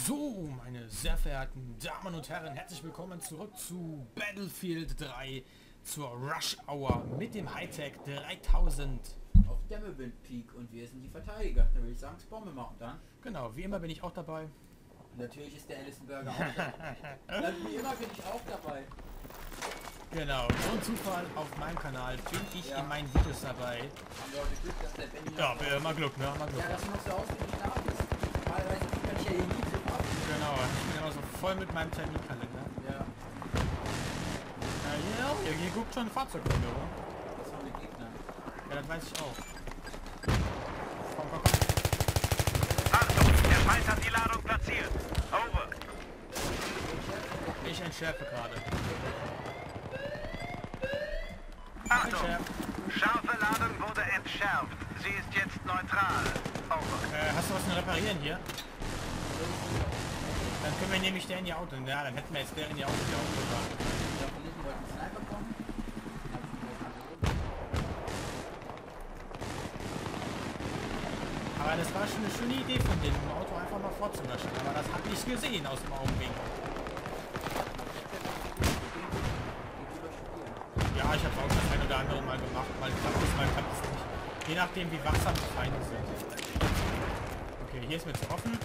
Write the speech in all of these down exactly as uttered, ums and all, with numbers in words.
So, meine sehr verehrten Damen und Herren, herzlich willkommen zurück zu Battlefield drei, zur Rush Hour mit dem Hightech dreitausend. Auf Dammerwind Peak und wir sind die Verteidiger. Da würde ich sagen, Bombe machen dann. Genau, wie immer bin ich auch dabei. Und natürlich ist der Allison Burger auch dabei. Dann wie immer bin ich auch dabei. Genau, so ein Zufall, auf meinem Kanal bin ich Ja. in meinen Videos dabei. Haben wir heute Glück, dass der Benny Ja, noch- wir immer Glück, ne? Immer Glück. Ja, dass du noch so ausgiebig da bist. Normalerweise kann ich ja hier nie so ab. Genau, ich bin immer so voll mit meinem Terminkalender. Ja, Ja, ja, hier, hier guckt schon ein Fahrzeug von mir, oder? das haben wir Gegner. Ja, das weiß ich auch. Komm, komm, komm. Achtung, der Feind hat die Ladung platziert. Over. Ich entschärfe gerade. Achtung, Entschärft. scharfe Ladung wurde entschärft. Sie ist jetzt neutral. Over. Äh, hast du was zum Reparieren hier? Dann können wir nämlich der in die Auto. Ja, dann hätten wir jetzt der in die Auto, die Auto gebracht. Da von hinten wollte ein Sniper kommen. Dann hab ich ihn gleich angeboten. Aber das war schon eine schöne Idee von denen, im Auto einfach mal vorzulöschen. Aber das habe ich gesehen aus dem Augenwinkel. Ja, ich habe es auch das ein oder andere Mal gemacht. Mal klappt es, mal klappt es nicht. Je nachdem, wie wachsam die Feinde sind. Okay, hier ist mir zu offen.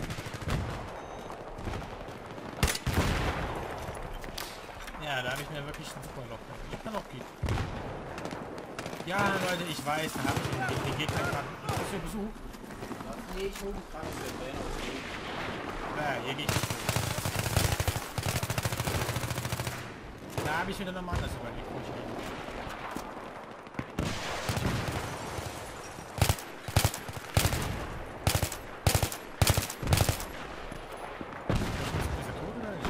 Ja, da habe ich mir wirklich ein super Loch gemacht. Ich kann auch gehen. Ja, Leute, ich weiß, da habe ich den, den Gegner gerade. Ist das für Besuch? Nee, ich hole mich gerade für den Trainer aus dem Weg. Ja, hier gehe ich nicht. Da habe ich wieder nochmal anders überlegt, wo ich gehe. Ist er tot oder nicht?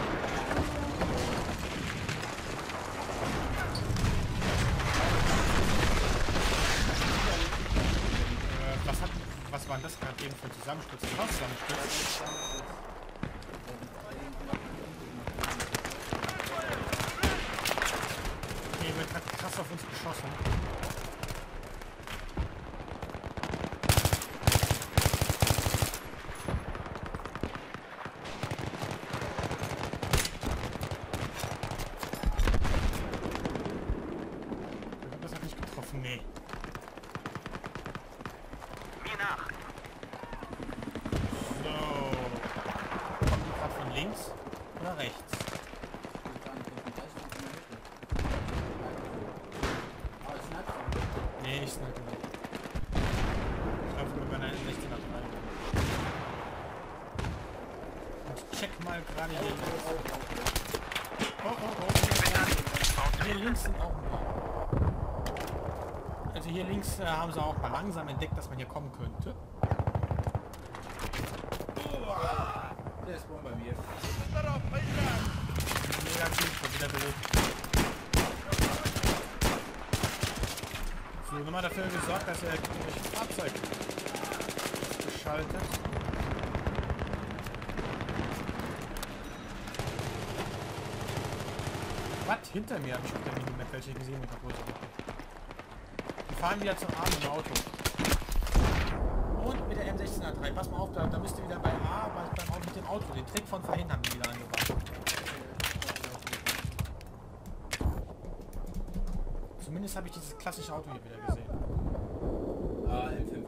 Äh, was hat, was war denn das gerade eben für ein Zusammensturz? Was Zusammensturz? Okay, wird grad krass auf uns geschossen. Das hat nicht getroffen, nee. Mir nach. So. Kommt die gerade von links oder rechts? Nee, nicht Sniper. Ich glaube, wir werden einen sechzehner drei. Und check mal gerade hier links. Oh, oh, oh. Hier links sind auch ein paar. Also hier links äh, haben sie auch mal langsam entdeckt, dass man hier kommen könnte. Der ist Bomb bei mir. Negativ, wird wieder belegt. So, nochmal dafür gesorgt, dass er das Fahrzeug geschaltet. Was? Hinter mir habe ich auf der Minimap welche gesehen und kaputt. Die fahren wieder zum Arm im Auto. Und mit der M sechzehn A drei. Pass mal auf, da, da müsst ihr wieder bei A, bei, beim Auto mit dem Auto. Den Trick von vorhin haben die wieder angebracht. Zumindest habe ich dieses klassische Auto hier wieder gesehen. Ah, M fünf.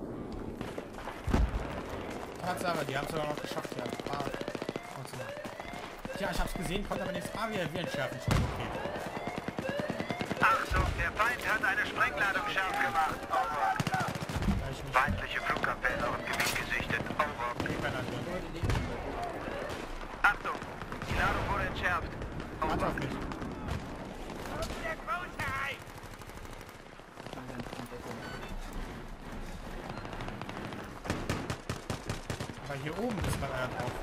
Tatsache, die haben es sogar noch geschafft, ja. Ah, ja, ich hab's gesehen, konnte aber nichts. Ah, wir, wir entschärfen schon, okay. Achtung, der Feind hat eine Sprengladung scharf gemacht. Over. Da ich mich Feindliche Flugabwehr in eurem Gebiet gesichtet. Over. nicht mehr antworten. Leute neben mir. Achtung, die Ladung wurde entschärft. Warte Over. auf mich. Aber hier oben ist gerade einer drauf.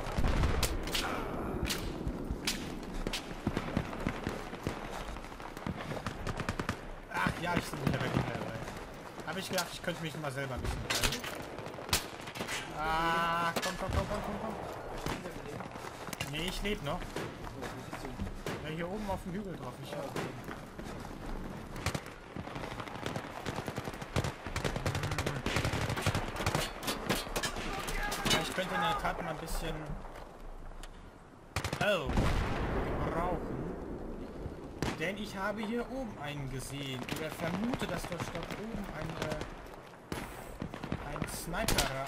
Ach ja, ich bin wieder weg dabei. Habe ich gedacht, ich könnte mich mal selber ein bisschen bleiben. Ah, komm, komm, komm, komm, komm, komm. Nee, ich lebe noch. Ja, hier oben auf dem Hügel drauf. Ich hab... Ich könnte in der Tat mal ein bisschen Oh. Brauchen. Denn ich habe hier oben einen gesehen. Oder vermute, dass dort oben ein, äh, ein Sniper.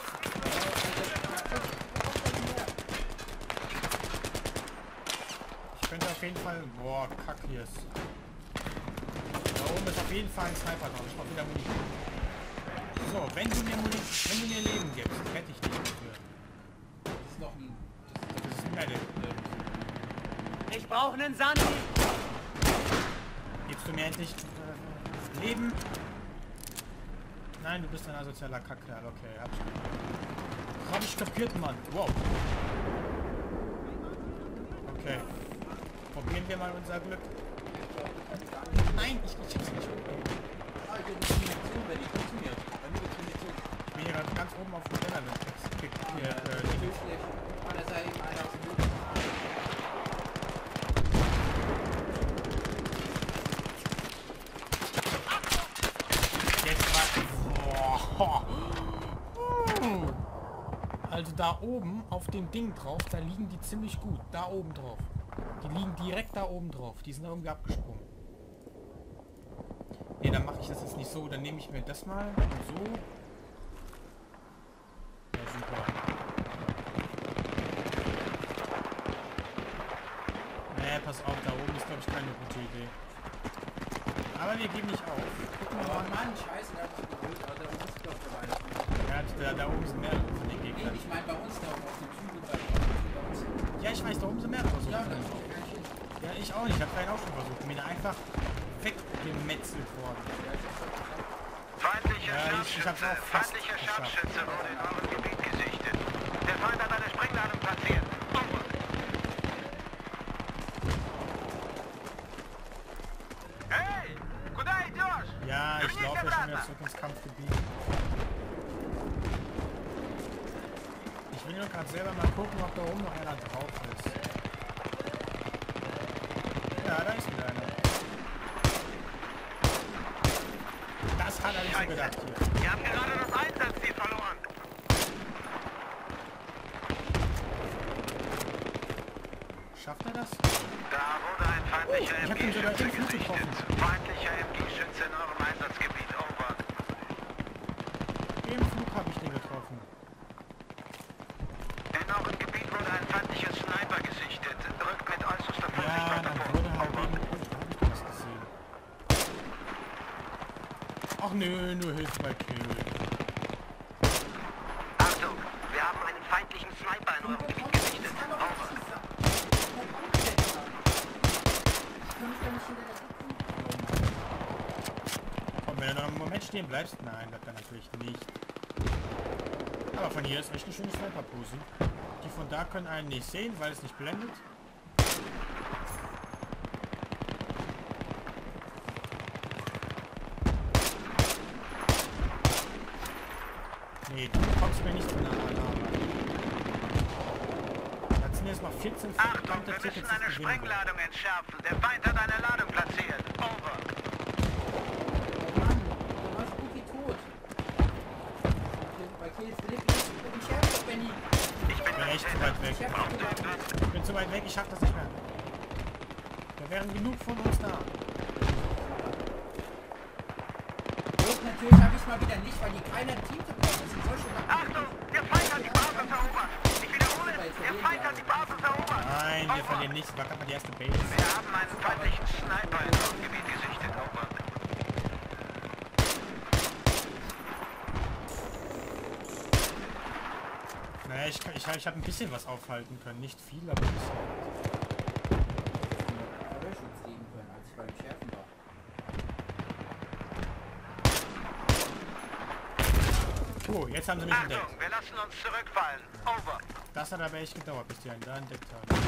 Ich könnte auf jeden Fall... Boah, kack hier ist. Da oben ist auf jeden Fall ein Sniper drauf. Ich brauche wieder Munition. So, wenn du mir Munition, wenn du mir Leben gibst, rette ich dich dafür. Das ist noch ein... Das ist ein Medic. Ich brauche einen Sani. Gibst du mir endlich äh, Leben? Nein, du bist ein asozialer Kackkerl. Okay, hab ich. Hab ich kapiert, Mann. Wow. Okay. Probieren wir mal unser Glück. Nein, ich, ich hab's nicht. Ah, ich bin nicht Munition, wenn die kommt zu mir. Bei mir gibt's Munition. Ich bin hier gerade ganz oben auf dem Teller. Hier, Äh, äh, ich will schlecht. Ah, da sei eben einer aus dem Boden. Jetzt war... Boah. Also da oben auf dem Ding drauf, da liegen die ziemlich gut. Da oben drauf. Die liegen direkt da oben drauf. Die sind da irgendwie abgesprungen. Ne, dann mache ich das jetzt nicht so. Dann nehme ich mir das mal und so. Ja, super. Nee, pass auf, da oben ist glaube ich keine gute Idee. Aber wir geben nicht auf. Gucken wir Oh mal. Mann, scheiße, der hat sich geholt, aber der muss doch dabei sein. Ja, da, da oben sind mehrere von den Nee, Gegnern. ich meine bei uns da oben auf dem Typen bei bei uns. Ja, ich weiß, da oben sind mehrere. So Ja, von dann denen. ist auch kein Schild. Ja, ich auch nicht. Ich habe vorhin auch schon versucht. Bin einfach weggemetzelt worden. Feindlicher Ja, ich- ich hab's Scharfschütze. auch fast Feindlicher geschafft. Scharfschütze wurde in eurem Gebiet gesichtet. Der Feind hat eine Sprengladung platziert. Over. Hey! Куда идешь? Ja, ich laufe ja schon wieder zurück ins Kampfgebiet. Ich will nur gerade selber mal gucken, ob da oben noch einer drauf ist. Ja, da ist wieder einer. Das hat er nicht so gedacht hier. Wir haben gerade das Einsatzziel verloren. Schafft er das? Da wurde ein feindlicher Ich hab ihn sogar M G-Schütze im Flug gesichtet. getroffen. Feindlicher M G-Schütze in eurem Einsatzgebiet. Over. Im Flug habe ich den getroffen. In eurem Gebiet wurde ein feindliches Sniper gesichtet. Rückt mit äußerster Ja, Vorsicht dann weiter wurde vor. halt Over. eben... Oh, da habe ich das gesehen. Ach nö, nur Hilfe bei Kill. Achtung, wir haben einen feindlichen Sniper in eurem Gebiet gesichtet. Over. Und wenn du noch einen Moment stehen bleibst, nein, das dann natürlich nicht. Aber von hier ist echt eine schöne Sniper-Pose. Die von da können einen nicht sehen, weil es nicht blendet. Nee, du kommst mir nicht zu nah ran. Das sind jetzt noch vierzehn Achtung, verdammte wir Tickets. müssen das eine gewinnen wir. Sprengladung entschärfen. Der Feind hat eine Ladung platziert. Over. Oh Mann, du warst gut wie tot. Bei Kills will ich nicht. Ich bin Sheriff, Benny. Ich bin Ich bin echt zu weit weg. Sheriff, Braucht du ihr warst Hilfe? Ich bin zu weit weg, ich schaff das nicht mehr. Da wären genug von uns da. gut. Natürlich habe ich es mal wieder nicht, weil die keiner Team zu kommen. Das sind solche Achtung, der Feind hat die Basis erobert. Ich wiederhole, der Feind hat die Basis erobert. Nein, wir verlieren nichts. War gerade mal die erste Base. Wir haben einen feindlichen Sniper in eurem Gebiet gesichtet. Over. Naja, ich, kann- ich, ich habe ein bisschen was aufhalten können. Nicht viel, aber ein bisschen. Schutz geben können, als ich beim Schärfen war. Oh, jetzt haben sie mich Achtung, entdeckt. wir lassen uns zurückfallen. Over. Das hat aber echt gedauert, bis die einen da entdeckt haben.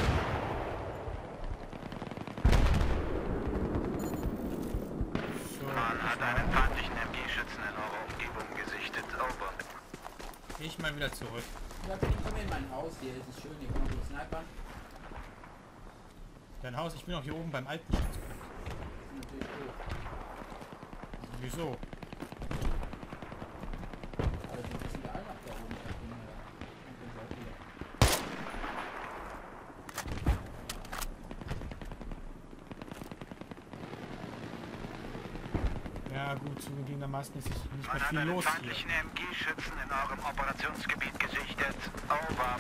So, Man hat einen feindlichen M G-Schützen in eurer Umgebung gesichtet. Over. ich mal wieder zurück. Ja, ich komme in mein Haus, hier ist es schön, hier kann man so snipern. Dein Haus, ich bin auch hier oben beim alten Stützpunkt. Das ist natürlich doof. Wieso? Aber die sind ja alle noch da oben. Ich bin, äh, ich bin gut, zugegebenermaßen ist nicht Man mehr hat viel einen los feindlichen hier. M G-Schützen in eurem Operationsgebiet gesichtet. Over.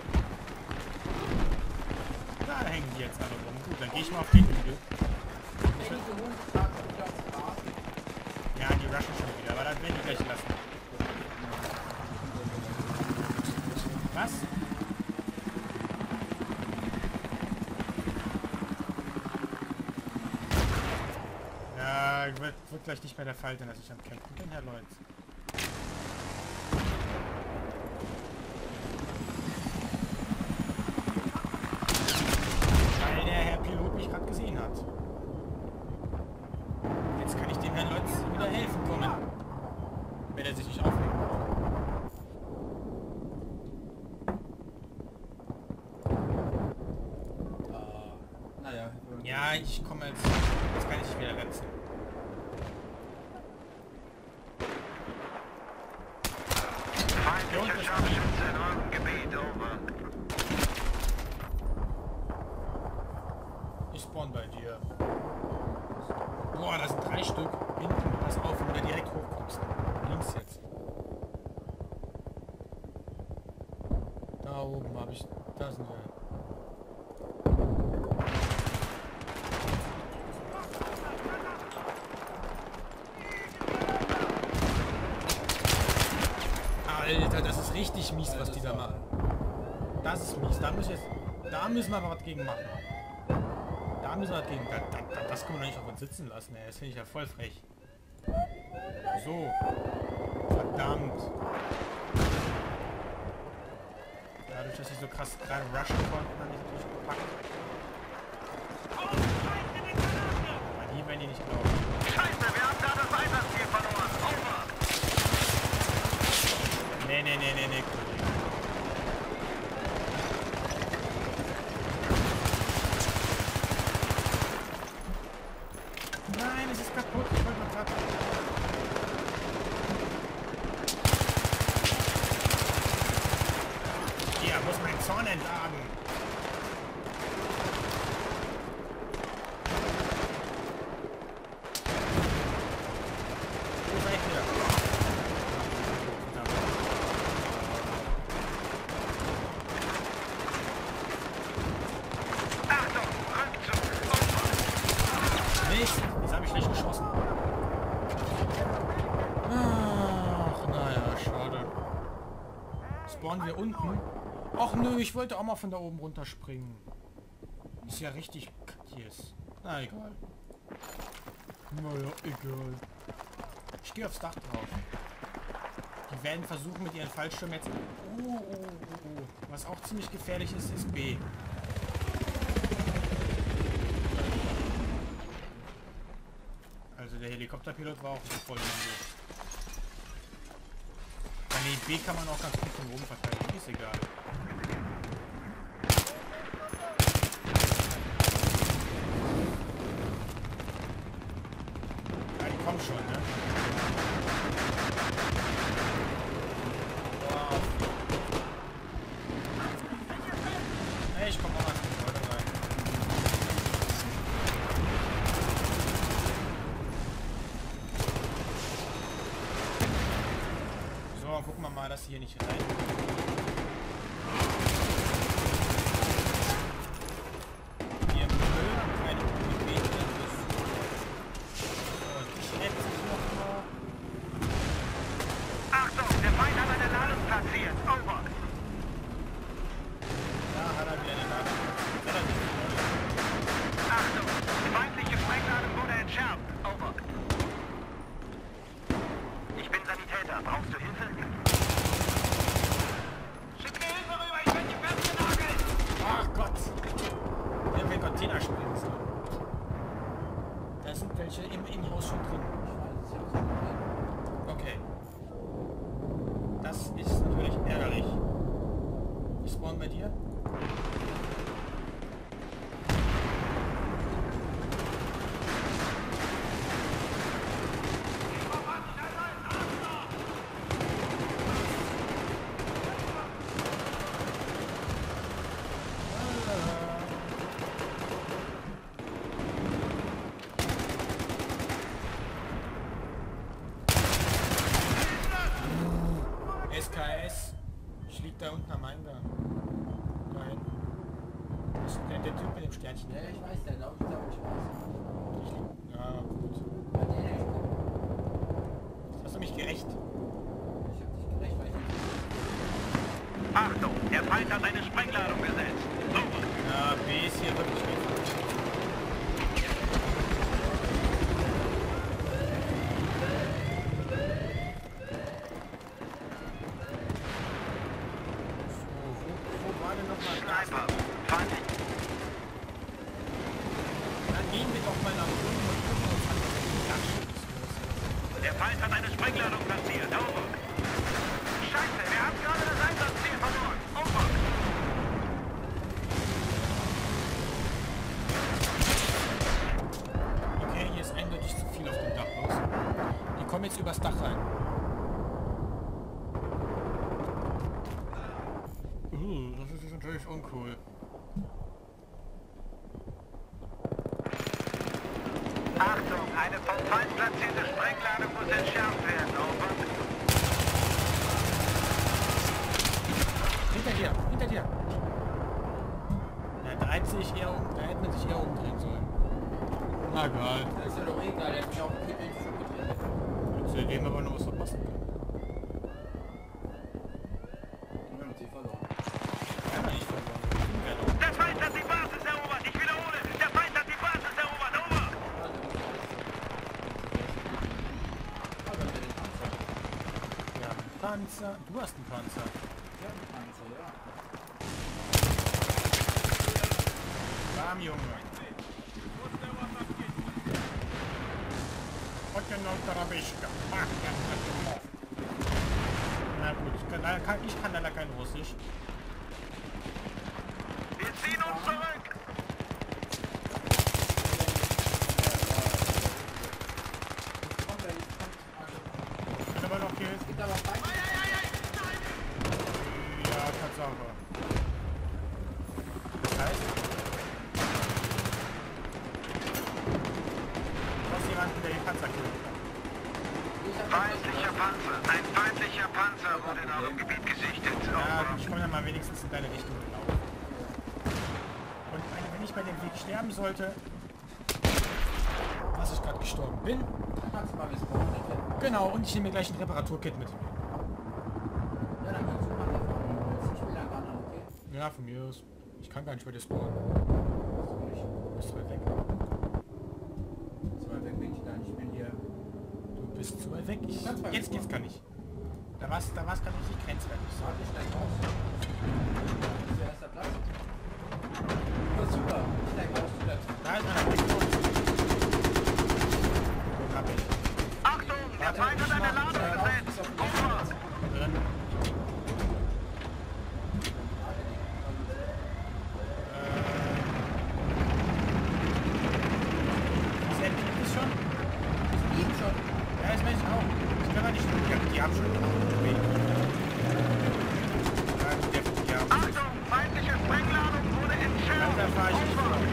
Da hängen die jetzt alle rum. Gut, dann gehe ich mal auf den Hügel. Wenn ich so hoch frage, ob ich aufs Gras Ja, die rushen schon wieder, aber das werden die gleich lassen. Was? Ja, wird, wird gleich nicht mehr der Fall sein, dass ich am Kämpfen bin, Herr Leutz. Weil der Herr Pilot mich gerade gesehen hat. Jetzt kann ich dem Herrn Leutz wieder helfen kommen. Wenn er sich nicht aufregt. äh, naja. Ja, ich komme jetzt. Jetzt kann ich dich wieder retten. Feindlicher Scharfschütze in eurem Gebiet. Over. Ich spawn bei dir. Boah, das sind drei Stück. Hinten, pass auf, wenn du da direkt hochkommst. Links jetzt. Da oben habe ich. Da sind wir. Alter, das ist richtig mies, was die da machen. Das ist mies. Da müssen wir, jetzt, da müssen wir aber was gegen machen. Da müssen wir was gegen. Da, da, da, das können wir doch nicht auf uns sitzen lassen, ey. Das finde ich ja voll frech. So. Verdammt. Dadurch, dass ich so krass gerade rushen konnten, habe ich natürlich gepackt. Aber die werden die nicht glauben. Scheiße, wir haben da das Einsatzziel verloren. Over. Nee, nee, nee, nee, nee, Kollege. Nein, es ist kaputt. Ich wollte mal gerade... Hier, muss mein Zorn entladen. Wo seid ihr? Verdammt. Achtung, Rückzug. Over. Mist, jetzt habe ich schlecht geschossen. Ach, naja, schade. Spawnen wir unten? Ach nö, ich wollte auch mal von da oben runterspringen. Ist ja richtig kackjes. Na egal. Naja, egal. Ich gehe aufs Dach drauf. Die werden versuchen mit ihren Fallschirmen jetzt... Oh, oh, oh, oh. Was auch ziemlich gefährlich ist, ist B. Also der Helikopterpilot war auch nicht voll so. Ah, nee, B kann man auch ganz gut von oben verteidigen, ist egal. Ja, die kommen schon, ne? Wow. Hey, ich komm auch mal zum Leute rein. So, dann gucken wir mal, dass sie hier nicht rein. Hier im Müll, keine Probleme. So, ich hätte sich noch mal. Achtung, der Feind hat eine Ladung platziert. Over. Da hat er wieder eine Ladung. Relativ voll. Achtung, feindliche Sprengladung wurde entschärft. Over. Ich bin Sanitäter. Brauchst du Hilfe? Schick mir Hilfe rüber, ich werde dich festgenagelt. Ach Gott! Der will Container springen. So. Da sind welche im Innenhaus schon drin. Okay. Das ist natürlich ärgerlich. Ich spawn bei dir. der Typ mit dem Sternchen. Ja, ich weiß, der glaube ich, glaube ich weiß. Ja, gut. Ja, der, der, ich Jetzt hast du mich gerecht. Ich hab dich gerecht, weil ich nicht. Achtung, der Feind hat eine Sprengladung gesetzt. Super. Ja, B ist hier wirklich nicht. Sniper, fang ihn. Dann gehen wir doch mal nach unten und gucken uns an, was die Klatschen ist. Der Feind hat eine Sprengladung platziert. Over. Scheiße, wir haben gerade das Einsatzziel verloren. Over. Okay, hier ist eindeutig zu viel auf dem Dach los. Die kommen jetzt übers Dach rein. Uh, das ist jetzt natürlich uncool. Achtung, eine vom Feind platzierte Sprengladung muss entschärft werden. Over. Hinter dir, hinter dir. Ja, da hätte sich eher um, da hätte man sich eher umdrehen sollen. Na egal. Das ist ja doch eh egal, der hat mich auch gekillt, wenn ich schon gedreht hätte. Jetzt sehen wir aber noch was verpassen. Wir haben sie verloren. Ja, nicht verloren. Der Feind hat die Basis erobert. Ich wiederhole, der Feind hat die Basis erobert. Over. Aber mit dem Panzer. Ja, Panzer. Du hast einen Panzer. Ich hab einen Panzer, ja. Warm, Junge. Und genau Tarabischka. Na gut, ich kann, leider kann, ich kann leider kein Russisch. Wir ziehen uns zurück. Kommt er jetzt, kommt. Ich bin aber noch hier. Es gibt aber Feinde. Ja, Tatsache. Das heißt, du hast jemanden, der den Panzer killt. Ich hab Feindlicher Panzer. Ein feindlicher Panzer wurde in eurem Gebiet gesichtet. Ja, Over. ich komme dann mal wenigstens in deine Richtung gelaufen. Und wenn ich bei dem Weg sterben sollte, was ich gerade gestorben bin, Kannst du mal respawnen, bitte? genau, und ich nehme mir gleich ein Reparaturkit mit. Ja, dann kannst du mal davon. Ich will dann wandern, okay? Ja, von mir aus. Ich kann gar nicht bei dir spawnen. Das will ich. Du bist weit weg. So weit weg bin ich gar nicht. Ich bin hier. Du bist zu weit weg. Ich, Ganz weit jetzt weg. geht's gar nicht. Da war's, da war's gerade richtig grenzwertig. So. Warte, ich steig aus. Das ist der erste Platz. Oh, super. Ich steig aus, du bleibst. Da ist einer weg. Den hab ich. Achtung, der Feind hat eine Ladung Steig aus, gesetzt. ist auf dem Over. Drin. Ist er gibt es schon? Eben schon. Ja, das weiß ich auch. Ich kann gar nicht. Die, die haben schon gemacht. Ja, der, die haben. Achtung, feindliche Sprengladung wurde entschärft. Da fahr ich nicht Over. vor.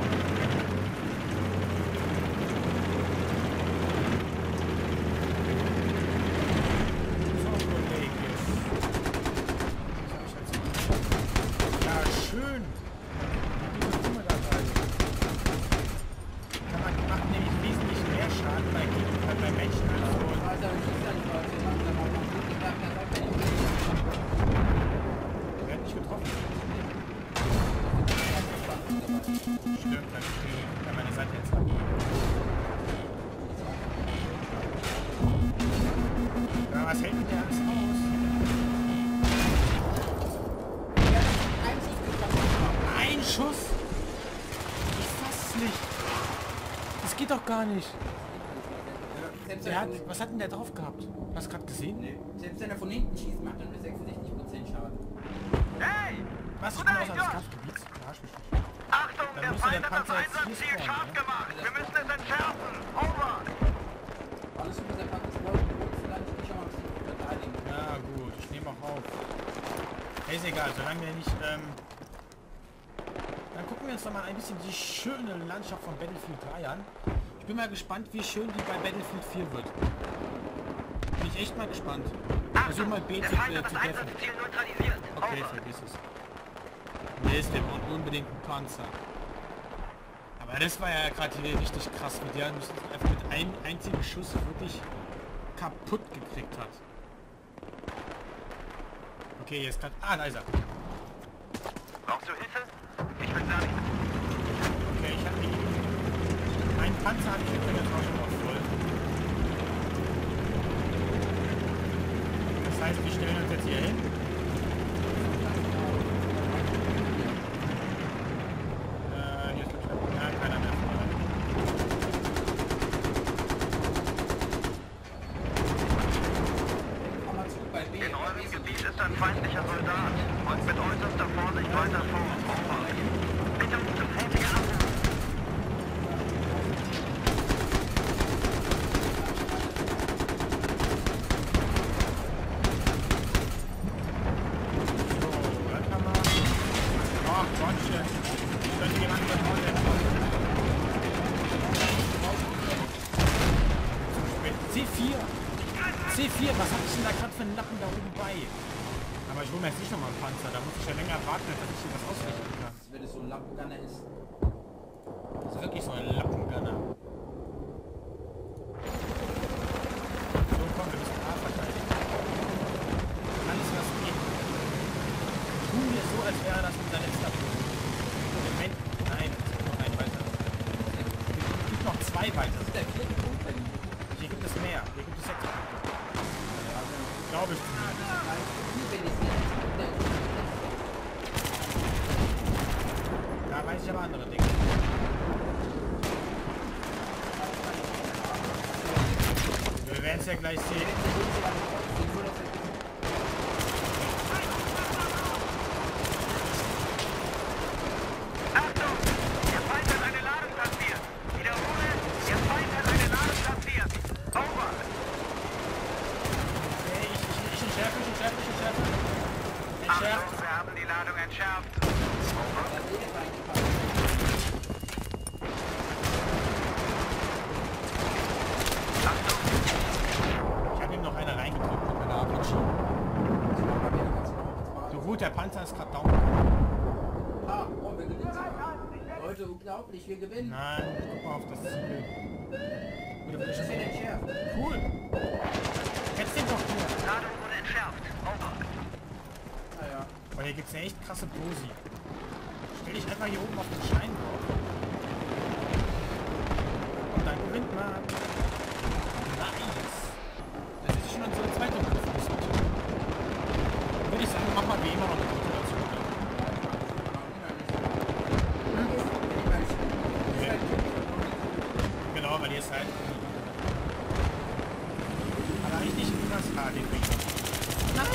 So, Kollege. Was hab ich jetzt gemacht? Ja, schön. Diese Summe dabei. Kann man die machen nämlich wesentlich mehr Schaden bei Gegnern, bei Menschen als so. Also, ich schieß da nicht raus. Wir machen dann auch noch gut. Ich merke das auch, wenn ich Der wird nicht getroffen. Stimmt, dann ist die an meine Seite jetzt ab. Ja, was hält denn der alles aus? Ein Schuss? Ich fass es nicht. Das geht doch gar nicht. Selbst Der hat, wenn er was hat denn der drauf gehabt? Hast du gerade gesehen? nee. Selbst wenn er von hinten schießt, macht er nur sechsundsechzig Prozent Schaden. Hey! Was? Ich Guter bin außerhalb des Idiot! Kampfgebiets. Verarsch mich nicht. Achtung, Dann der müsste Feind der hat das Panzer jetzt hier Einsatzziel spawnen, scharf ne? gemacht. Wir müssen es entschärfen. Over. Alles über sein Pack ist blau. Du musst vielleicht die Chance verteidigen. Ja gut, ich nehme auch auf. Hey, ist egal, solange wir nicht... Ähm dann gucken wir uns doch mal ein bisschen die schöne Landschaft von Battlefield drei an. Ich bin mal gespannt, wie schön die bei Battlefield vier wird. Bin ich echt mal gespannt. Versuch mal B Der zu, Feind äh, hat zu das deffen. Einsatzziel neutralisiert. Okay, Over. vergiss es. Nee, ist der braucht unbedingt einen Panzer. Ja, das war ja gerade hier richtig krass, mit der uns einfach mit einem einzigen Schuss wirklich kaputt gekriegt hat. Okay, jetzt gerade... Ah, da ist er. Brauchst du Hilfe? Ich bin da nicht. Okay, ich habe die... Mein Panzer habe ich jetzt in der Tasche noch voll. Das heißt, wir stellen uns jetzt hier hin. Äh, hier ist der... Ja, keiner mehr vorne. Komm mal zurück bei B. In eurem Gebiet ist ein feindlicher Soldat und mit äußerster Vorsicht weiter vor. Over. Bitte um sofortige Abwehr. So, dann kann man... Oh, Gottchen. Könnte jemand mit Holland C vier. C vier, was hab ich denn da gerade für einen Lappen da oben bei? Aber ich hole mir jetzt nicht nochmal einen Panzer, da muss ich ja länger warten, dass ich hier was ausrichten kann. Wenn es so ein Lappengunner ist. Das ist wirklich so ein Lappengunner. So, komm, wir müssen A verteidigen. Alles, was geht. Tun wir so, als wäre das unser letzter Punkt. Moment, nein, es gibt noch einen weiter. Es gibt noch zwei weiter. Das ist der vierte Punkt bei mir. Hier gibt es mehr. Hier gibt es sechs Punkte. Glaube ich. Da weiß ich aber andere Dinge. Wir werden es ja gleich sehen. Achtung! Ihr Feind hat eine Ladung platziert. Wiederhole, ihr Feind hat eine Ladung platziert. Over. Okay, ich, ich, ich entschärfe, ich entschärfe, ich entschärfe. Entschärft. Achtung, wir haben die Ladung entschärft. Achtung! Ich habe ihm noch eine reingedrückt mit meiner A P G. So gut, der Panzer ist gerade down. Ah, oh, wir gewinnen sogar. Leute, unglaublich, wir gewinnen. Nein, guck mal auf das Ziel. Oder will ich Das das wird entschärft. Cool. Jetzt den doch hier. Ladung wurde entschärft. Over. Naja. Weil hier gibt es ja echt krasse Posi. Stell dich einfach hier oben auf den Schein drauf. Und dann gewinnt man. Nice. Das ist schon unsere zweite Prüfungsmission. Würde ich sagen, mach mal wie immer noch eine gute dazu. Genau, weil hier ist halt... Aber eigentlich nicht das H, den Ring. Nein!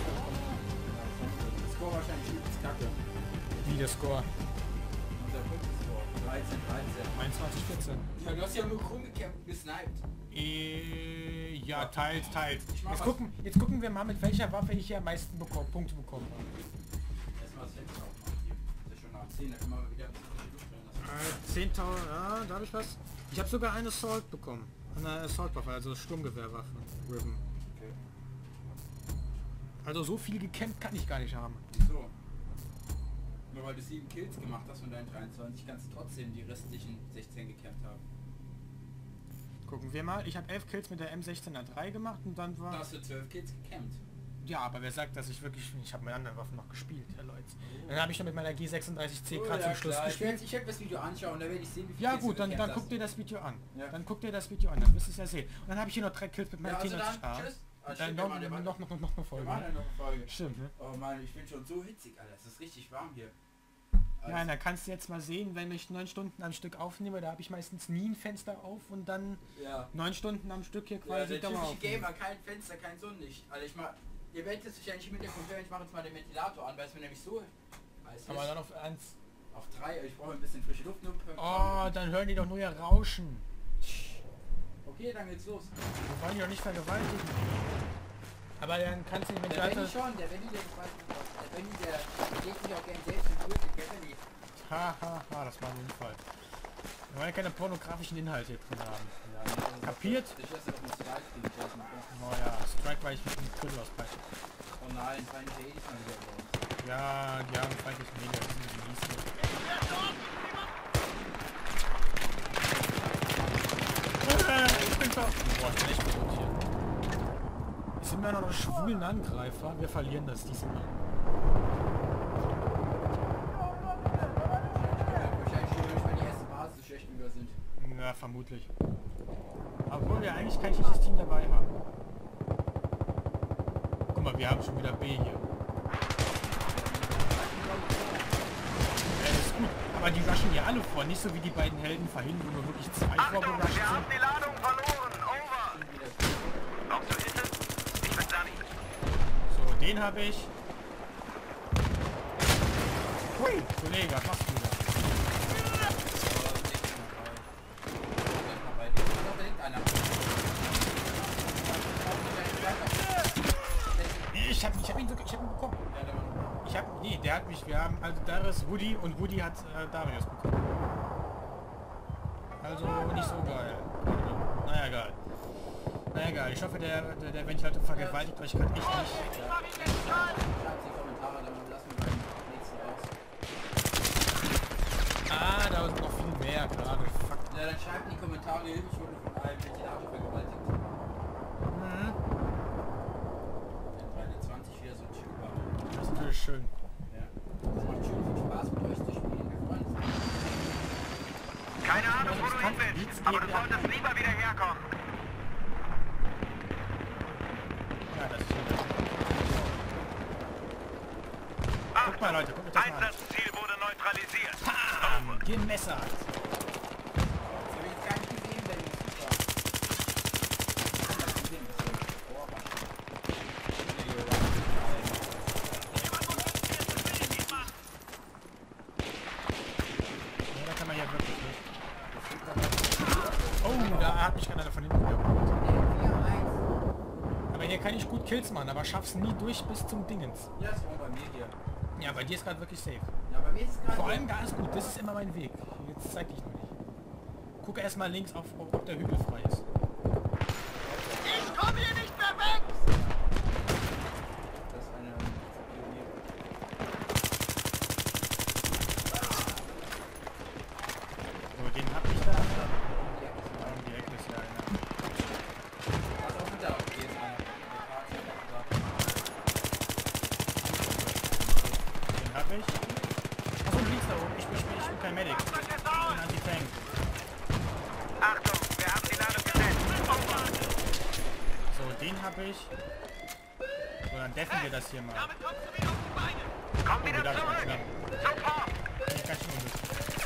Das Score wahrscheinlich übelst kacke. Wie der Score? Unser Punktescore. dreizehn, dreizehn. einundzwanzig vierzehn. Ja, du hast ja nur rumgekämpft und gesniped. Äh, ja, teils, teils. Ich mach Jetzt was. gucken, jetzt gucken wir mal, mit welcher Waffe ich hier am meisten bekomm, Punkte bekommen habe. Erstmal das Fenster aufmachen hier. Das ist ja schon nach zehn, da können wir mal wieder ein bisschen frische Luft drin lassen. Äh, zehntausend, ja, da habe ich was. Ich habe sogar eine Assault bekommen. Eine Assault-Waffe, also Sturmgewehrwaffe. Riven. Okay. Also so viel gekämpft kann ich gar nicht haben. Wieso? Nur weil du sieben Kills gemacht hast von deinen dreiundzwanzig, kannst du trotzdem die restlichen sechzehn gekämpft haben. Gucken wir mal. Ich habe elf Kills mit der M sechzehn A drei gemacht und dann Da war... hast du zwölf Kills gekämpft. Ja, aber wer sagt, dass ich wirklich... Ich habe mit anderen Waffen noch gespielt, Herr Leutz. Dann habe ich noch mit meiner G sechsunddreißig C gerade zum Schluss klar. Ich gespielt. werde ich werd das Video anschauen, da werde ich sehen, wie viel Ja Kills gut, du dann, gekämpft dann guck hast. dir das Video an. Ja. Dann guck dir das Video an, dann wirst du es ja sehen. Und dann habe ich hier noch drei Kills mit meinem Ja, also T neunzig A. dann, tschüss. Ah, Dann stimmt, noch, der Mann, der noch, Mann. noch, noch, noch eine Wir Folge. machen ja noch eine Folge. Stimmt, ne? Oh Mann, ich bin schon so hitzig, Alter. Es ist richtig warm hier. Ja, und da kannst du jetzt mal sehen, wenn ich neun Stunden am Stück aufnehme, da habe ich meistens nie ein Fenster auf und dann Ja. neun Stunden am Stück hier Ja, quasi der Dauer typische aufnehmen. Gamer, kein Fenster, kein Sonnenlicht. Also ich mal, ihr werdet es wahrscheinlich im Hintergrund hören, ich mache jetzt mal den Ventilator an, weil es mir nämlich so heiß Aber ist. dann auf eins. Auf drei, ich brauche ein bisschen frische Luft. Nur Oh, dann hören die doch nur ihr Rauschen. okay, dann geht's los. Wir wollen die doch nicht vergewaltigen. Aber dann kannst du den Der Benny Ventilator... schon, der Benny, der weiß nicht was. Der Benny, der legt sich auch gerne selbst in Brüste, der Benny. Ha, ha, ha, das war ein Unfall. Wir wollen ja keine pornografischen Inhalte hier drin haben. Ja, nee, Kapiert? Ich lasse doch einen Strike kriegen, ich weiß nicht was. Oh ja, Strike, weil ich mit dem Grill ausbreche. Oh nein, feindliche Edis mal wieder bei uns. Ja, die haben feindliche Medien, das sind die Niesen. haben wir noch einen schwulen Angreifer. Wir verlieren das diesmal. Wahrscheinlich schon, weil die erste Basis so schlecht wie wir sind. Ja, vermutlich. Obwohl wir eigentlich kein schlechtes Team dabei haben. Guck mal, wir haben schon wieder B hier. Ja, das ist gut. Aber die rushen hier alle vor. Nicht so wie die beiden Helden vorhin, wo nur wirklich zwei Achtung, vorgerusht wir haben sind. die Ladung verloren. Over. Auch so ist es. Ich bin da nicht. So, den habe ich. Hui, Kollege, was machst du da? Ich hab, ich hab ihn sogar, ich hab ihn bekommen. Ich hab, nee, der hat mich, wir haben, also Darius Woody und Woody hat äh, Darius bekommen. Also nicht so geil. Naja, egal. Naja, egal. Ich hoffe, der, der, der Ventilator vergewaltigt euch gerade echt nicht. Ah, da sind noch viel mehr gerade. Fuck. Ja, dann schreibt in die Kommentare, ich wurde von einem Ventilator vergewaltigt. Mhm. dreihundertzwanzig wieder so ein Typ. Das ist natürlich schön. Ja. Es macht schön viel Spaß mit euch zu spielen. Wir freuen uns. Keine Ahnung, wo du hin willst, aber du solltest lieber wieder herkommen. Ja, das ist schön. Guck mal, Leute, guckt euch das mal an. Einsatzziel wurde neutralisiert. Bam! Gemessert! Das habe ich jetzt gar nicht gesehen, wenn ich es war. Ich habe das gesehen, das war oh, Ja, da kann man ja wirklich nicht. Oh, da hat mich gerade einer von hinten geholt. Aber hier kann ich gut Kills machen, aber schaff's nie durch bis zum Dingens. ja, das war bei mir hier. Ja, bei dir ist gerade wirklich safe. Ja, bei mir ist es gerade... Vor allem da ist gut, das ist immer mein Weg. Jetzt zeig dich noch nicht. Gucke erstmal links auf, ob der Hügel frei ist. Ich komme hier nicht mehr weg! Das ist eine... So, den hab ich da. Um die Ecke ist ja einer. Was auch mit da? Hier ist einer. Den hab ich. Achso, links da oben. Ich bin, ich bin, ich bin kein Medic. Ich bin Anti-Tank. Achtung, wir haben die Ladung gesetzt. Over. So, den hab ich. So, dann deffen wir das hier mal. Damit kommst du wieder auf die Beine. Komm wieder Oh, da ist zurück. knapp. Sofort. Bin ich ganz schön unglücklich.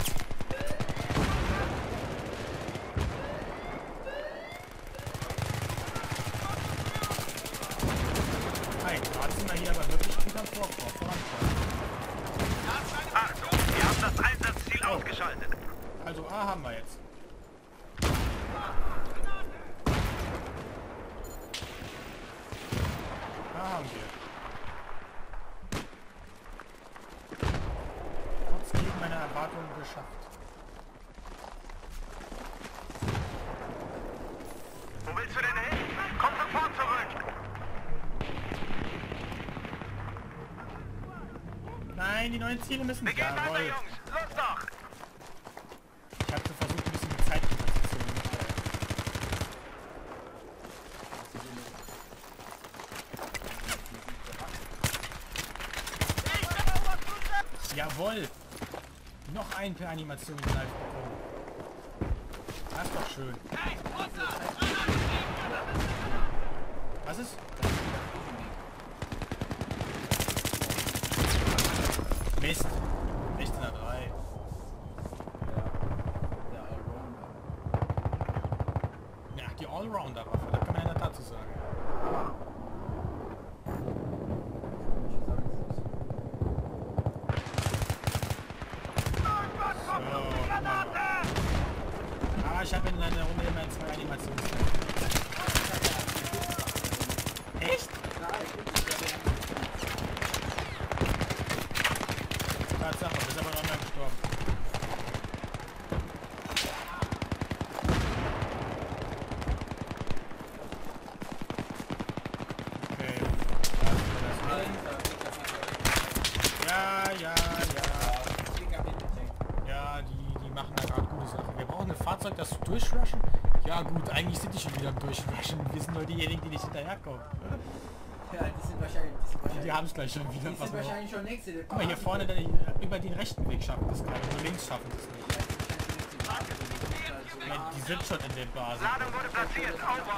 Hi, gerade sind wir hier aber wirklich gut am Vorkommen. Vorankommen. Achtung, wir haben das Einsatzziel Oh. ausgeschaltet. Also A haben wir jetzt. A haben wir. Trotz gegen meine Erwartungen geschafft. Wo willst du denn hin? Komm sofort zurück. Nein, die neuen Ziele müssen... Wir gehen weiter, Jawohl. Jungs. Los doch. Ich habe versucht, ein bisschen die Zeit runterzuziehen. Jawohl! Noch ein per Animation live bekommen. Das ist doch schön. Was ist? Mist. sechzehn Uhr drei. Der Allrounder. Ja, die Allrounder-Waffe, da kann man ja in der Tat zu sagen. So, guck mal. Ah, ich habe in einer Runde immer zwei Animationen. Echt? Tatsache, du bist aber noch mal gestorben. Okay. Ja, ja, ja. Ja, die, die machen da gerade gute Sachen. Wir brauchen ein Fahrzeug, das durchrushen. Ja gut, eigentlich sind die schon wieder am Durchrushen. Wir sind nur diejenigen, die nicht hinterherkommen. wahrscheinlich... Die, sind Die, wahrscheinlich, die haben es gleich schon wieder. die Pass sind mal auf. wahrscheinlich schon nächste. Guck mal, hier vorne den, über den rechten Weg schaffen das gerade. Nur links schaffen sie es nicht. Ja, die sind schon in der Basis. Ladung wurde platziert. Over.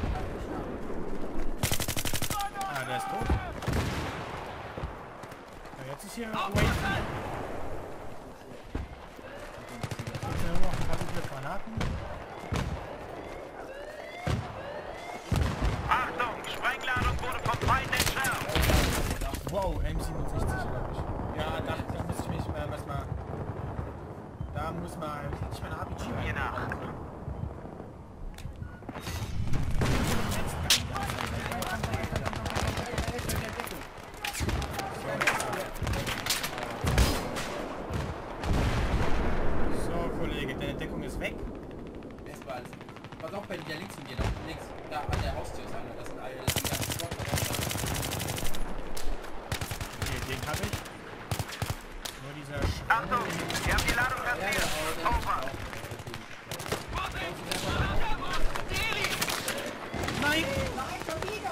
Ah, der ist tot. Ja, jetzt ist hier Wait. Jetzt sind nur noch ein paar gute Granaten. Achtung, Sprengladung wurde vom Feind entschärft. Wow, M siebenundsechzig glaube ich. Ja, da, da muss ich mich äh, was mal... Da muss mal... Ich meine R P G Je nach. rein. So, Kollege, deine Deckung ist weg. Erstmal alles. Pass auf, bei der links von dir, da links. Da an der Haustür ist einer. Das sind alle, das sind die ganzen Block da raus. Okay, den habe ich. Nur dieser Sch Achtung, wir haben die Ladung platziert. Over. Nein! Nein, schon wieder!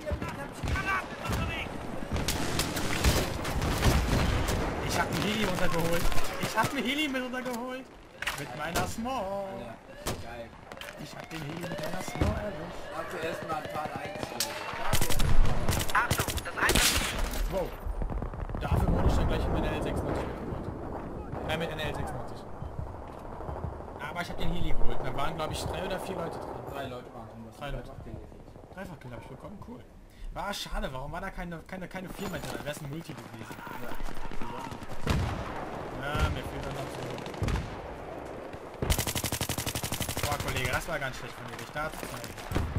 Ich habe einen Heli runtergeholt. Ich habe einen Heli mit runtergeholt. Mit meiner Small. Ja, geil. Ich habe den Heli mit meiner Small erwischt. Dafür erstmal ein paar Likes. Achtung, das Einsatz. Wow. Dafür wurde ich dann gleich mit einer L sechsundneunzig geholt. Äh, mit einer L sechsundneunzig. Aber ich habe den Heli geholt. Da waren, glaube ich, drei oder vier Leute drin. Drei Leute machen das. Drei Leute. Dreifachkill habe ich bekommen. Cool. War schade. Warum war da keine, keine, keine Firma drin? Da wäre es ein Multi gewesen. Ja, mir fehlt dann noch so... Boah, Kollege, das war ganz schlecht von dir, dich da zu zeigen.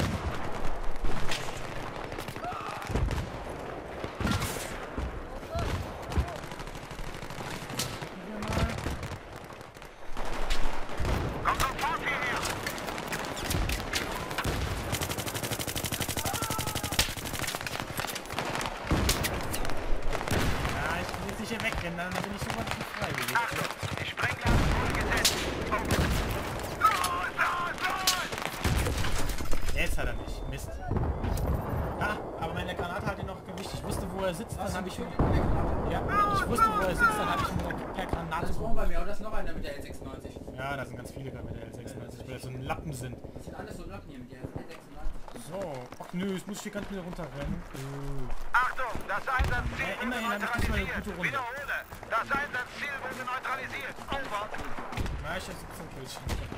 Komm sofort hierher. Ja, ich will jetzt nicht hier wegrennen, dann bin ich sofort frei bewegt. Achtung, die Sprengladung wurde gesetzt. Over. Los, los, los. Jetzt hat er mich. Mist. Ah, aber meine Granate hat ihn noch gewicht. Ich wusste, wo er sitzt, dann habe ich ihn... Ja, ich wusste, wo er sitzt, dann habe ich ihn per Granate... Das war bei mir, aber das ist noch einer mit der L sechsundneunzig. Ja, da sind ganz viele mit der L sechsundneunzig, weil das so ein Lappen sind. Das sind alles so Lappen hier mit der L sechsundneunzig. So, ach nö, jetzt muss ich hier ganz wieder runterrennen. Uh. Achtung, das Einsatzziel Ja, wurde immerhin habe ich diesmal eine neutralisiert. gute Runde. Wiederhole, das Einsatzziel wurde neutralisiert. Over. Na, ich habe siebzehn Kills.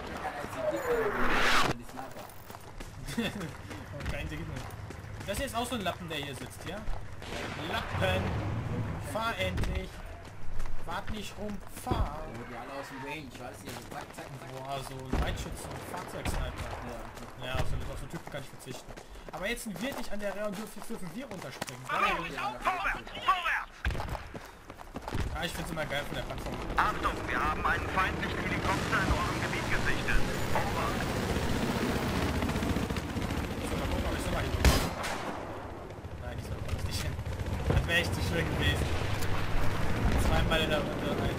Die Sniper. Und kein Gegner. Das hier ist auch so ein Lappen, der hier sitzt, ja? Lappen! Fahr endlich! Wart nicht rum, fahr! Die alle aus dem Range, weißt du, so zack, zack, zack. Boah, so ein Weitschützen, Fahrzeugsniper. Ja, auf so, auf so Typen kann ich verzichten. Aber jetzt wird ich an der Reihe und dürfen, dürfen wir runterspringen. Geil. Vorwärts, vorwärts. Ah, ich find's immer geil von der Plattform. Achtung, wir haben einen feindlichen Helikopter in eurem Gebiet gesichtet. Over. So, mal gucken, ob ich so mal hinkomme. Nein, diesmal komme ich nicht hin. Das wäre echt zu schön gewesen. Zweimal in der Runde rein.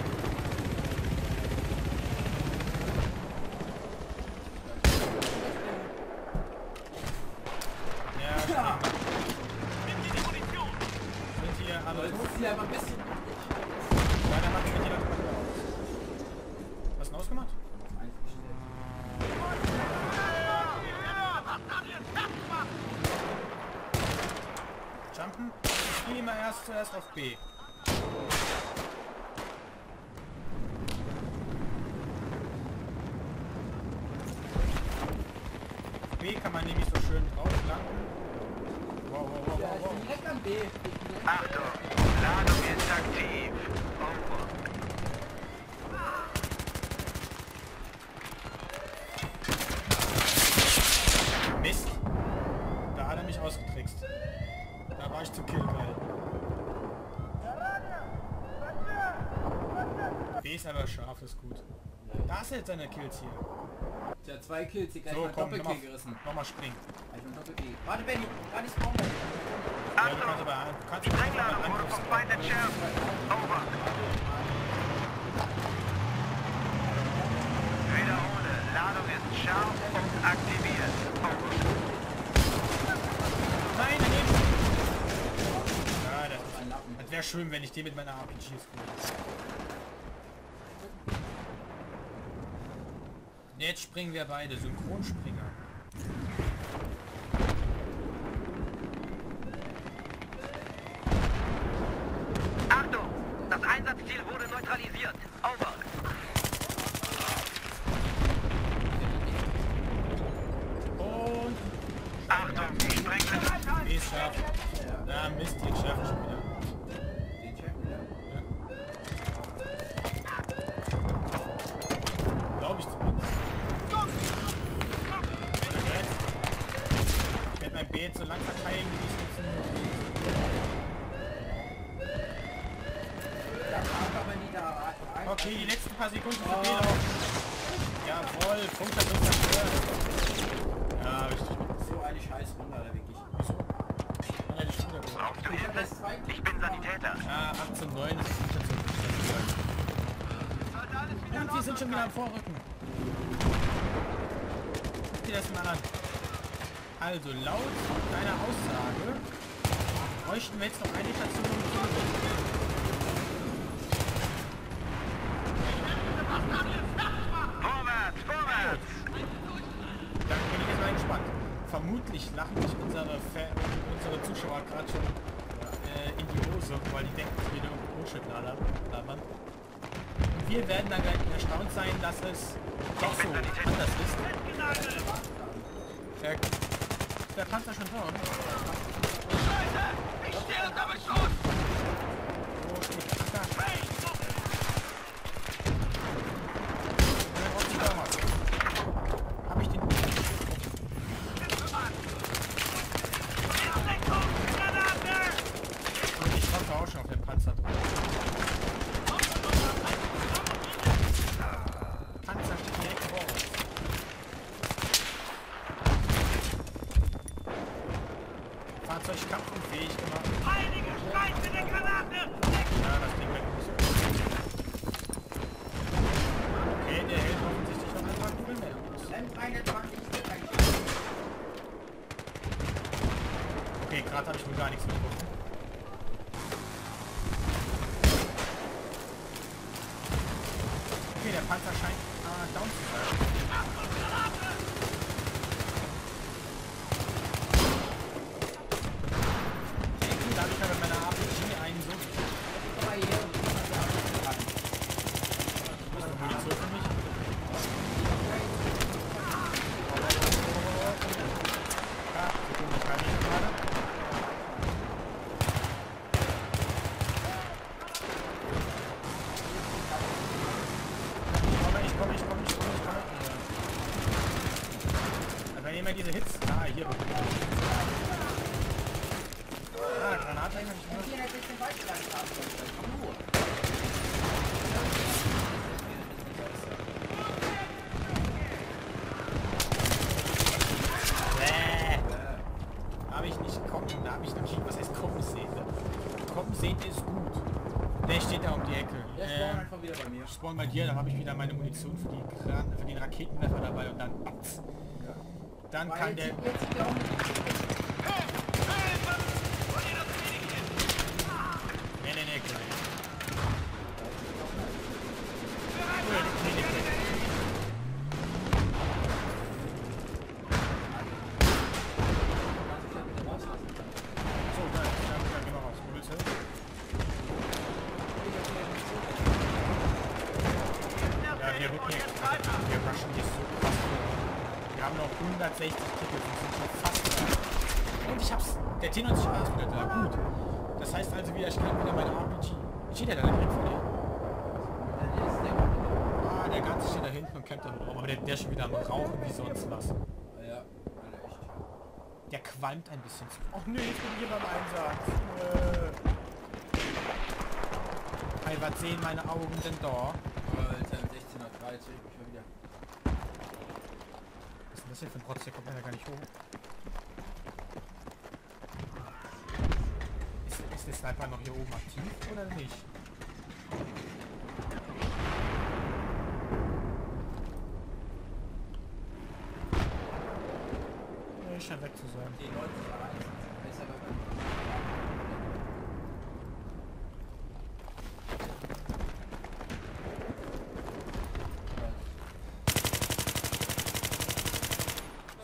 Ja, ja. Sind hier alle Aber tot? das ist ja aber ein bisschen... Ja, dann macht schon jeder tot. Hast du denn ausgemacht? Jumpen? Ich gehe immer erst zuerst auf B. Auf B kann man nämlich so schön drauf landen. Wow, wow, wow, Ja, wow, ich wow. bin direkt am B. Ich bin direkt Achtung, Ladung ist aktiv. Over. Mist. Da hat er mich ausgetrickst. Da war ich zu killgeil. B ist aber scharf, ist gut. Da ist jetzt seine Kills hier. Ja, zwei Kills, hier gleich So, mal komm, Doppelkill nochmal gerissen. noch mal springen. Also ein Doppelkill. Warte, Benny, gar nicht spawnen. Ja, du Achtung, kannst aber, du kannst aber Sprengladung wurde Angriffs- vom Feind entschärft. Over. Wiederhole, Ladung ist scharf und aktiviert. Over. Nein, daneben. schön, wenn ich den mit meiner R P G jetzt komme. Jetzt springen wir beide, Synchronspringer. Achtung! Das Einsatzziel wurde neutralisiert. Over. Und... Achtung! Sprengstoff. Ist scharf. Na Mist, den schärfen schon wieder. Den checken wir. Glaube ich zumindest. Ich werde mein B jetzt so lang verteilen, wie ich es Das war aber nie da rein. Okay, die letzten paar Sekunden für B noch. Jawohl, Funker wird zerstört. Ja, richtig. So eine scheiß Runde, Alter, wirklich. Wieso? Man hat die Schule gemacht. Brauchst du Hilfe? Ich bin Sanitäter. Ja, achtzehn neun ist nicht dazu. Und wir sind schon wieder am Vorrücken. Guck dir das mal an. Also, laut deiner Aussage bräuchten wir jetzt noch eine Station um zu gewinnen. Vorwärts, vorwärts! Dann bin ich jetzt mal gespannt. Vermutlich lachen sich unsere, Fan unsere Zuschauer gerade schon äh, in die Hose, weil die denken, dass wir wieder Bullshit labern. Und wir werden dann gleich erstaunt sein, dass es doch so anders ist. Der, der Panzer schon da, oder? Ich stehe unter Beschuss! Oh, gut. Ach, da. Ja, braucht die Dauer. Hab ich den... Und ich konnte auch schon auf den Panzer drücken. Panzer steht direkt vor uns. Fahrzeug kampfunfähig gemacht. Einige Scheiße der Granate! Ja, das klingt halt nicht so gut. Okay, der hält offensichtlich noch ein paar Kugeln mehr aus. einundzwanzig Okay, gerade habe ich wohl gar nichts getroffen. Okay, der Panzer scheint ah, down zu sein. Da habe ich aber mit meiner R P G einen so. Hast du Munition für mich? Ja, Sekunde, ich kann nicht gerade. Ich komme, ich komme, ich komme, ich komme, ich komme. Also wenn jemand diese Hits... Ah, hier. Ah, Granate kann ich nur... Bäh. Habe ich nicht kommen, da habe ich nicht, was heißt kommen sehen? Kommen sehen ist gut. Der steht da um die Ecke. Der Ähm, spawnt einfach wieder bei mir. Spawn bei dir, dann habe ich wieder meine Munition für, die Gran für den Raketenwerfer dabei und dann batz. Dann Weil kann jetzt der... sieht- jetzt sieht er auch nicht. Nee, nee, nee, Kollege. Nee, nee, nee, nee. So, da, da, da, geh mal raus. Wo willst du hin? Ja, wir rücken jetzt, wir rushen hier so krass. Wir haben noch hundertsechzig Tickets und sind schon fast da. Und ich hab's, der T neunzig A ist wieder da, gut. Das heißt also wieder, ich kann wieder meine R P G. Steht der da direkt vor dir? Ah, der ganze steht da hinten und kämpft da mit rum, aber der, der ist schon wieder am Rauchen wie sonst was. Ja, Alter, echt. Der qualmt ein bisschen zu. Och nee, jetzt bin ich hier beim Einsatz. Äh. Hey, was sehen meine Augen denn da? Alter, sechzehn Uhr dreißig, ich schon wieder. Was ist denn das hier für ein Protz? Der kommt ja gar nicht hoch. Ist, ist der Sniper noch hier oben aktiv oder nicht? Er scheint weg zu sein. Die Leute erreichen. Ist aber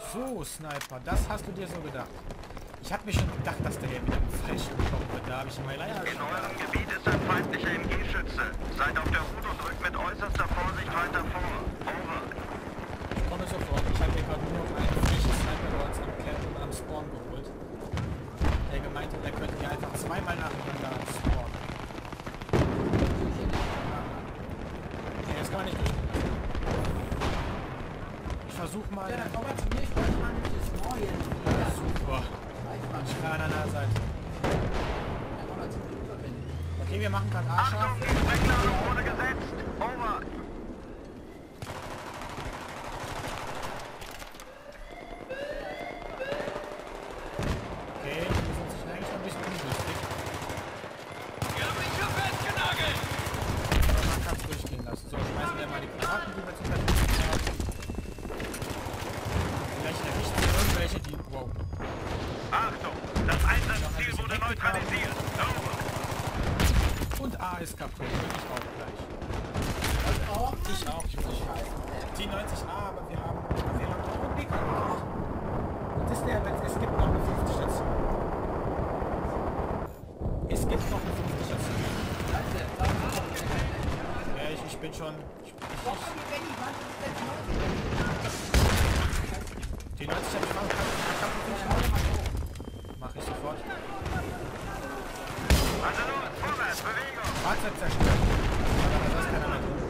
So, Sniper, das hast du dir so gedacht. Ich habe mir schon gedacht, dass der hier wieder im falschen kommen wird. Da habe ich mal leider... In eurem Gebiet ist ein feindlicher M G-Schütze. Seid auf der Hut und rückt mit äußerster Vorsicht weiter vor. Over. Ich komme sofort. Ich habe mir gerade nur noch einen frischen Sniper bei uns am Camp und am Spawn geholt. Der gemeint hat, er könnte hier einfach zweimal nacheinander am Spawn. Nee, das kann man nicht durch. Ich versuch mal... Ja, dann komm mal zu mir, ich wollte mal nicht das Neue. Ja, super. Ich kann an einer Seite. Dann komm mal zu mir, überwendig. Okay, wir machen gerade A-Scharf. Achtung, die Sprengladung wurde gesetzt. Over. Okay, wir sind sich eigentlich ein bisschen unlustig. Ihr habt mich schon festgenagelt! Aber man kann es durchgehen lassen. So, schmeißen wir mal die Granaten, die wir zur Verfügung haben. Vielleicht erwischen wir irgendwelche, die... Wow. Achtung, das Einsatzziel wurde neutralisiert. Over. Und A ist kaputt. Ich auch gleich. Oh, Ich auch, ich auch. T neunzig A, aber wir haben... Wir haben auch einen B K gemacht. Und das ist der... Es gibt noch eine fünfte Station. Es gibt noch eine fünfte Station. Ja, ich, ich bin schon... Ich, ich, T neunzig habe ich machen können. Mach ich sofort. Also los, vorwärts, Bewegung. Fahrzeug zerstört. Aber das ist keiner mehr tun.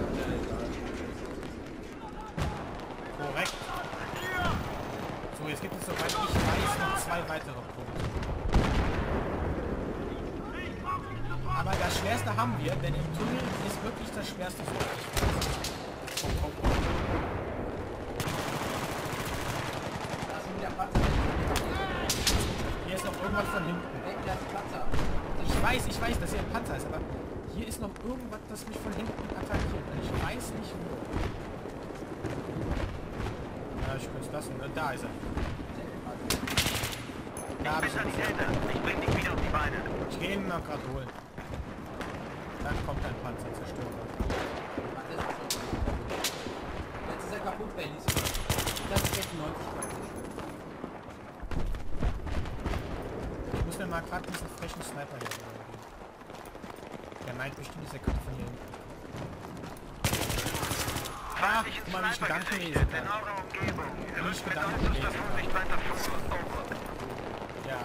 Korrekt. So, jetzt gibt es, soweit ich weiß, noch zwei weitere Punkte. Aber das Schwerste haben wir, denn im Tunnel ist wirklich das Schwerste, soweit ich weiß. Oh, oh, oh. Hier ist noch irgendwas von hinten. Ich weiß, ich weiß, dass hier ein Panzer ist, aber hier ist noch irgendwas, das mich von hinten attackiert. Und ich weiß nicht wo. Ja, ich könnte es lassen. Da ist er. Da hab Ich ich bin an die ihn. Eltern. Ich bring dich wieder auf die Beine. Ich gehe ihn mal gerade holen. Dann kommt ein Panzer zerstört. Jetzt ist er kaputt, Benny. Das ist jetzt neunzig. Ich muss mir mal gerade diesen frechen Sniper hier holen. Der meint bestimmt, dass er könnte von hier hinten. Ah, Feindlichen guck mal, wie ich Sniper Gedanken lesen gesichtet in kann. eurer Umgebung. Wie ich Rückt mit Gedanken äußerster lesen Vorsicht weiter vor. Over. Ja.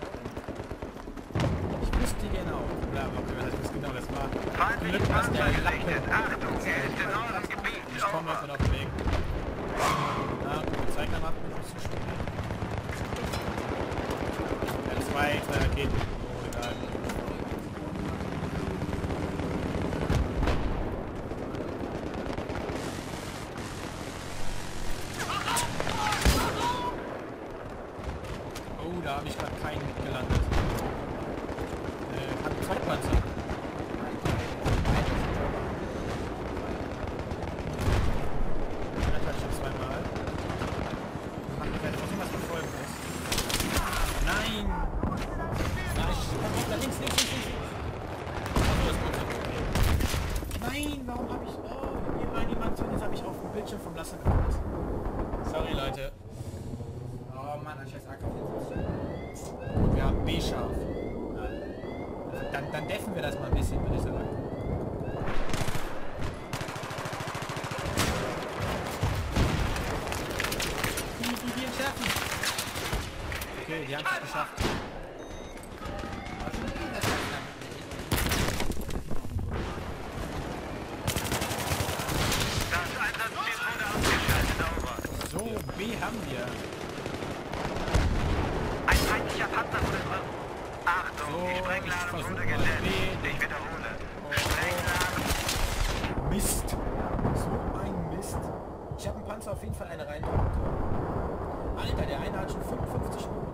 Ich wusste genau. Ja, okay, das ist genau, das war Glück, Feindlichen dass der Panzer Lappe... gesichtet. Achtung, er ist in eurem Gebiet. Ich komme Over. einfach auf den Weg. Ja, zwei Granaten mit uns zu spielen. Ja, zwei, zwei Raketen. Oh, egal. Oh, da habe ich gerade keinen gelandet. Äh, hat einen Zweitpanzer. Ja, schon zweimal. Ich werde versuchen, was verfolgen ist. Nein! Nein, ich komm da links, links, links, links. Achso, das ist gut. Nein, warum habe ich... Oh, hier war jemand drin, jetzt habe ich auf dem Bildschirm vom Laster gemacht. Sorry, Leute. Oh Mann, ein scheiß A K vierundzwanzig. Wir haben B-Scharf. Dann, dann deffen wir das mal ein bisschen, würde ich sagen. Die, die, die entschärfen. Okay, die haben es geschafft. Das Einsatzziel wurde ausgeschaltet. Over. So, B haben wir. Ein feindlicher Panzer wurde ver... Achtung, So, die ich Sprengladung versuch wurde mal gesetzt. B. Ich wiederhole. Oh. Sprengladung. Mist. So ein Mist. Ich habe einen Panzer auf jeden Fall eine rein. Alter, der eine hat schon fünfundfünfzig Uhr.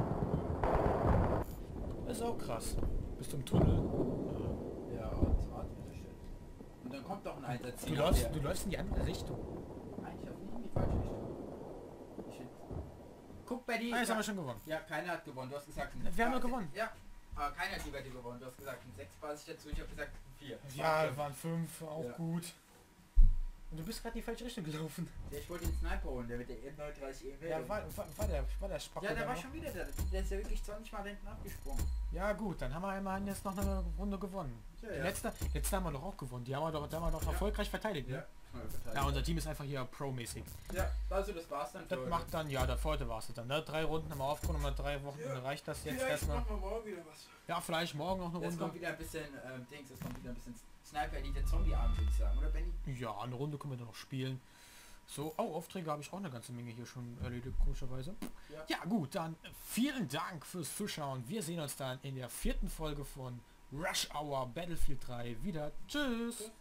Das ist auch krass. Bis zum Tunnel. Ja, und zum Ort wieder schön. Und dann kommt doch ein Einsatzziel. Du läufst, du läufst in die andere Richtung. Eigentlich auf nicht in die falsche Richtung. Ich find... Guck bei die... Ah, jetzt haben wir schon gewonnen. Ja, keiner hat gewonnen. Du hast gesagt... Wir haben ja gewonnen. Ja, aber keiner hat die Wette gewonnen. Du hast gesagt, ein sechs Basis dazu. Ich habe gesagt, ein vier. Ja, waren fünf, auch Ja. gut. Und du bist gerade in die falsche Richtung gelaufen. Ja, ich wollte den Sniper holen, der mit der M neununddreißig E M. Ja, war, war, war der, war der Spacko Ja, der da war noch? schon wieder da. Der ist ja wirklich zwanzig Mal hinten abgesprungen. Ja gut, dann haben wir immerhin jetzt noch eine Runde gewonnen. Ja, Die ja. letzte, letzte haben wir doch auch gewonnen. Die haben wir doch, die haben wir doch erfolgreich verteidigt. Ne? Ja, Ja, unser Team ist einfach hier pro-mäßig. ja, also das war's dann für Das heute. macht dann, ja, das heute war es dann. Ne? Drei Runden haben wir aufgenommen, nach drei Wochen Ja, reicht das jetzt Vielleicht erstmal. machen wir morgen wieder was. Ja, vielleicht morgen noch eine Jetzt kommt Runde. wieder ein bisschen, ähm, Dings, es kommt wieder ein bisschen Sniper Elite Zombie Abend, würde ich sagen, oder Benny? Ja, eine Runde können wir dann noch spielen. So, oh, Aufträge habe ich auch eine ganze Menge hier schon erledigt, komischerweise. Ja. Ja gut, dann vielen Dank fürs Zuschauen. Wir sehen uns dann in der vierten Folge von Rush Hour Battlefield drei wieder. Tschüss! Tschüss.